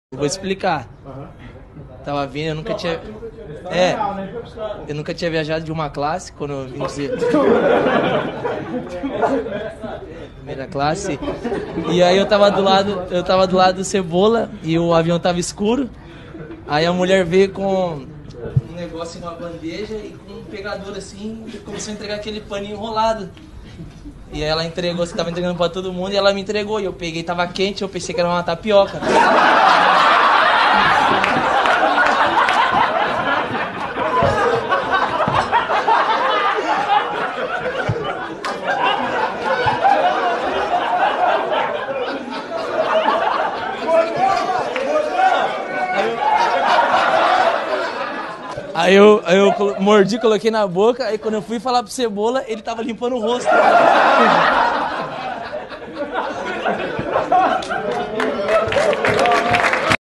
Vou explicar. Tava vindo, eu nunca tinha... eu nunca tinha viajado de uma classe, quando eu vim dizer... Primeira classe. E aí eu tava do lado do Cebola e o avião tava escuro. Aí a mulher veio com um negócio em uma bandeja e com um pegador assim, e começou a entregar aquele paninho enrolado. E ela entregou, você tava entregando pra todo mundo, e ela me entregou. E eu peguei, tava quente, eu pensei que era uma tapioca. Aí eu mordi, coloquei na boca, aí quando eu fui falar pro Cebola, ele tava limpando o rosto.